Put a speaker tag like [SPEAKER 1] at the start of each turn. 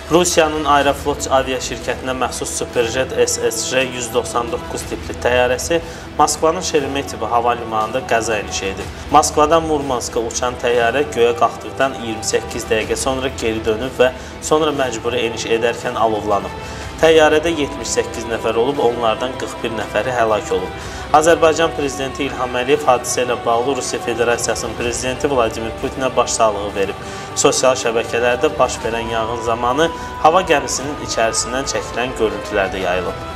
[SPEAKER 1] Rusiyanın Aeroflot aviaşirkətinə məxsus Superjet SSJ-199 tipli təyyarəsi Moskvanın Şeremetyevo hava limanında qəza enişi edib. Moskvadan Murmanska uçan təyyarə göyə qalxdıqdan 28 dəqiqə sonra geri dönüb və sonra məcburi eniş edərkən alovlanıb. Təyyarədə 78 nəfər olub, onlardan 41 nəfəri həlak olub. Azərbaycan Prezidenti İlham Əliyev hadisə ilə bağlı Rusiya Federasiyasının Prezidenti Vladimir Putinə başsağlığı verib. Sosial şəbəkələrdə baş verən yanğın zamanı hava gəmisinin içərisindən çəkilən görüntülər də yayılıb.